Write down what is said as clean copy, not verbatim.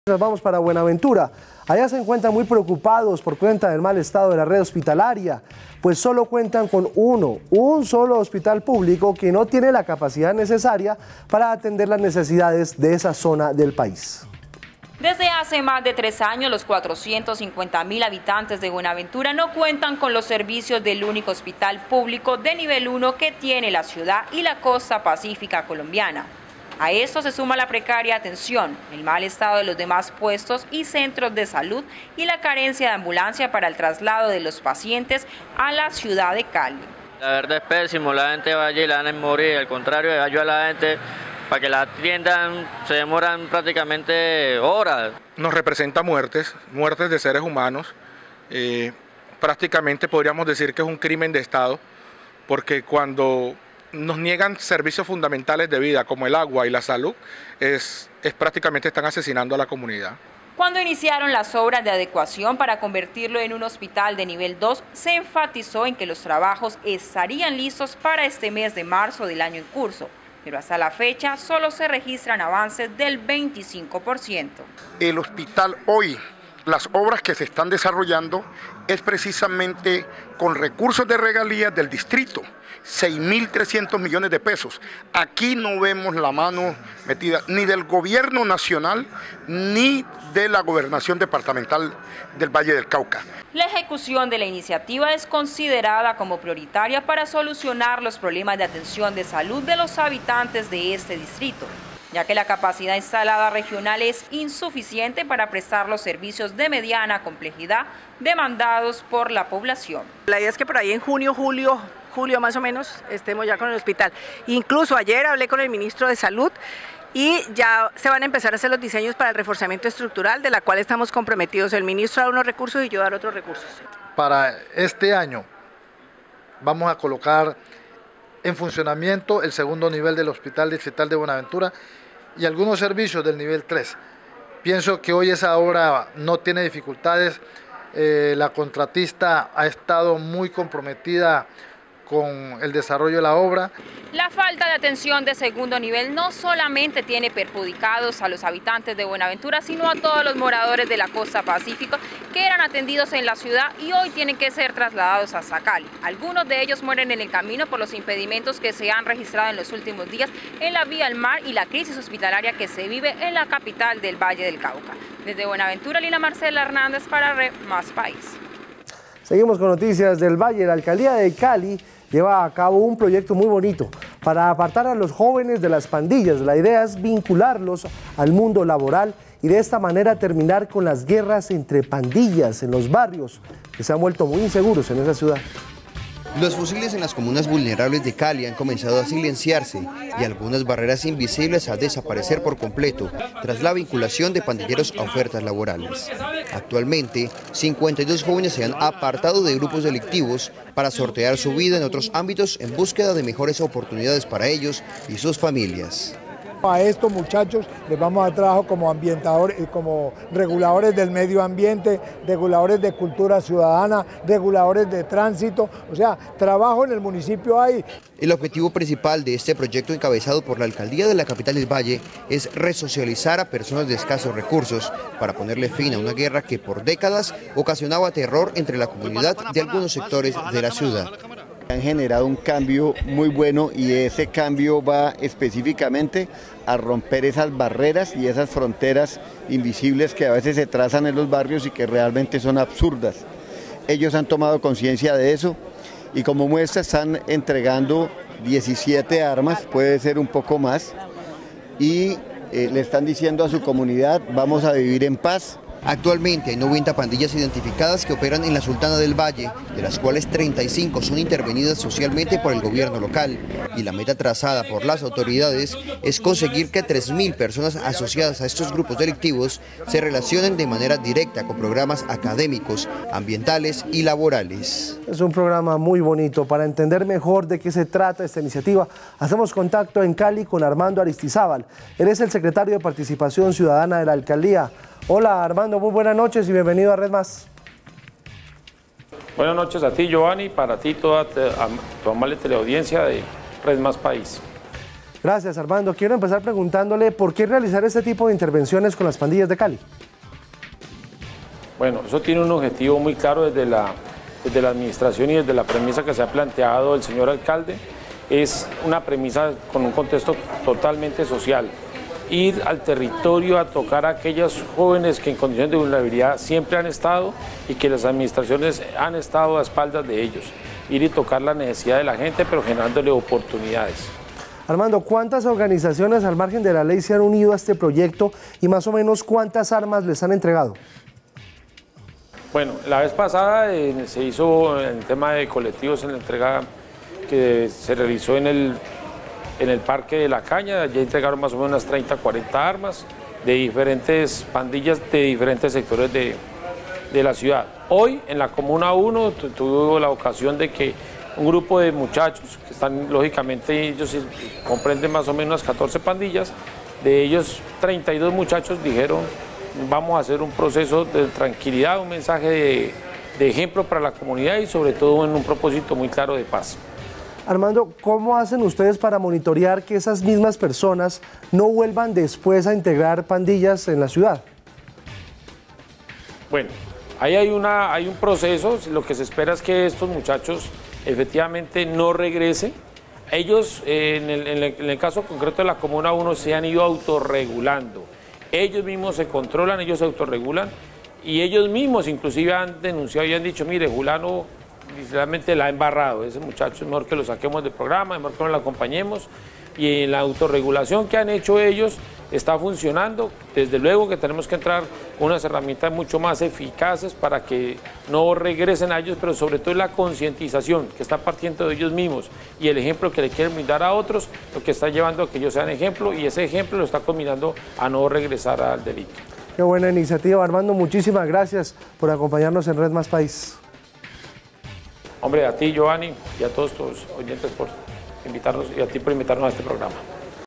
Nos vamos para Buenaventura. Allá se encuentran muy preocupados por cuenta del mal estado de la red hospitalaria, pues solo cuentan con un solo hospital público que no tiene la capacidad necesaria para atender las necesidades de esa zona del país. Desde hace más de 3 años, los 450.000 habitantes de Buenaventura no cuentan con los servicios del único hospital público de nivel 1 que tiene la ciudad y la costa pacífica colombiana. A esto se suma la precaria atención, el mal estado de los demás puestos y centros de salud y la carencia de ambulancia para el traslado de los pacientes a la ciudad de Cali. La verdad es pésimo, la gente va allí y la van a morir, al contrario, yo a la gente para que la atiendan se demoran prácticamente horas. Nos representa muertes de seres humanos, prácticamente podríamos decir que es un crimen de Estado, porque cuando nos niegan servicios fundamentales de vida como el agua y la salud, es prácticamente están asesinando a la comunidad. Cuando iniciaron las obras de adecuación para convertirlo en un hospital de nivel 2, se enfatizó en que los trabajos estarían listos para este mes de marzo del año en curso, pero hasta la fecha solo se registran avances del 25%. El hospital hoy, las obras que se están desarrollando es precisamente con recursos de regalías del distrito, 6.300 millones de pesos. Aquí no vemos la mano metida ni del gobierno nacional ni de la gobernación departamental del Valle del Cauca. La ejecución de la iniciativa es considerada como prioritaria para solucionar los problemas de atención de salud de los habitantes de este distrito, ya que la capacidad instalada regional es insuficiente para prestar los servicios de mediana complejidad demandados por la población. La idea es que por ahí en junio, julio más o menos, estemos ya con el hospital. Incluso ayer hablé con el ministro de Salud y ya se van a empezar a hacer los diseños para el reforzamiento estructural, de la cual estamos comprometidos. El ministro da unos recursos y yo dar otros recursos. Para este año vamos a colocar en funcionamiento el segundo nivel del Hospital Distrital de Buenaventura y algunos servicios del nivel 3. Pienso que hoy esa obra no tiene dificultades, la contratista ha estado muy comprometida con el desarrollo de la obra. La falta de atención de segundo nivel no solamente tiene perjudicados a los habitantes de Buenaventura, sino a todos los moradores de la costa pacífica que eran atendidos en la ciudad y hoy tienen que ser trasladados hasta Cali. Algunos de ellos mueren en el camino por los impedimentos que se han registrado en los últimos días en la vía al mar y la crisis hospitalaria que se vive en la capital del Valle del Cauca. Desde Buenaventura, Lina Marcela Hernández para Red Más País. Seguimos con noticias del Valle. La alcaldía de Cali lleva a cabo un proyecto muy bonito para apartar a los jóvenes de las pandillas. La idea es vincularlos al mundo laboral y de esta manera terminar con las guerras entre pandillas en los barrios que se han vuelto muy inseguros en esa ciudad. Los fusiles en las comunas vulnerables de Cali han comenzado a silenciarse y algunas barreras invisibles a desaparecer por completo tras la vinculación de pandilleros a ofertas laborales. Actualmente, 52 jóvenes se han apartado de grupos delictivos para sortear su vida en otros ámbitos en búsqueda de mejores oportunidades para ellos y sus familias. A estos muchachos les vamos a dar trabajo como ambientadores, como reguladores del medio ambiente, reguladores de cultura ciudadana, reguladores de tránsito, o sea, trabajo en el municipio hay. El objetivo principal de este proyecto encabezado por la alcaldía de la capital del Valle es resocializar a personas de escasos recursos para ponerle fin a una guerra que por décadas ocasionaba terror entre la comunidad de algunos sectores de la ciudad. Han generado un cambio muy bueno y ese cambio va específicamente a romper esas barreras y esas fronteras invisibles que a veces se trazan en los barrios y que realmente son absurdas. Ellos han tomado conciencia de eso y como muestra están entregando 17 armas, puede ser un poco más, y le están diciendo a su comunidad: vamos a vivir en paz. Actualmente hay 90 pandillas identificadas que operan en la Sultana del Valle, de las cuales 35 son intervenidas socialmente por el gobierno local. Y la meta trazada por las autoridades es conseguir que 3.000 personas asociadas a estos grupos delictivos se relacionen de manera directa con programas académicos, ambientales y laborales. Es un programa muy bonito. Para entender mejor de qué se trata esta iniciativa, hacemos contacto en Cali con Armando Aristizábal. Él es el secretario de Participación Ciudadana de la alcaldía. Hola Armando, muy buenas noches y bienvenido a Red Más. Buenas noches a ti, Giovanni, para ti toda tu amable teleaudiencia de Red Más País. Gracias, Armando. Quiero empezar preguntándole por qué realizar este tipo de intervenciones con las pandillas de Cali. Bueno, eso tiene un objetivo muy claro desde la administración y desde la premisa que se ha planteado el señor alcalde. Es una premisa con un contexto totalmente social. Ir al territorio a tocar a aquellos jóvenes que en condiciones de vulnerabilidad siempre han estado y que las administraciones han estado a espaldas de ellos. Ir y tocar la necesidad de la gente, pero generándole oportunidades. Armando, ¿cuántas organizaciones al margen de la ley se han unido a este proyecto y más o menos cuántas armas les han entregado? Bueno, la vez pasada se hizo el tema de colectivos en la entrega que se realizó en el Parque de la Caña. Allí entregaron más o menos unas 30, 40 armas de diferentes pandillas de diferentes sectores de la ciudad. Hoy en la Comuna 1 tuve la ocasión de que un grupo de muchachos que están, lógicamente, ellos comprenden más o menos 14 pandillas, de ellos 32 muchachos dijeron: vamos a hacer un proceso de tranquilidad, un mensaje de ejemplo para la comunidad y sobre todo en un propósito muy claro de paz. Armando, ¿cómo hacen ustedes para monitorear que esas mismas personas no vuelvan después a integrar pandillas en la ciudad? Bueno, ahí hay un proceso. Lo que se espera es que estos muchachos efectivamente no regresen. Ellos, en el caso concreto de la Comuna 1, se han ido autorregulando. Ellos mismos se controlan, ellos se autorregulan y ellos mismos inclusive han denunciado y han dicho: mire, fulano literalmente la ha embarrado, ese muchacho es mejor que lo saquemos del programa, es mejor que no lo acompañemos. Y en la autorregulación que han hecho ellos está funcionando. Desde luego que tenemos que entrar con unas herramientas mucho más eficaces para que no regresen a ellos, pero sobre todo la concientización que está partiendo de ellos mismos y el ejemplo que le quieren brindar a otros, lo que está llevando a que ellos sean ejemplo, y ese ejemplo lo está combinando a no regresar al delito. Qué buena iniciativa, Armando. Muchísimas gracias por acompañarnos en Red Más País. Hombre, a ti, Giovanni, y a todos tus oyentes por invitarnos, y a ti por invitarnos a este programa.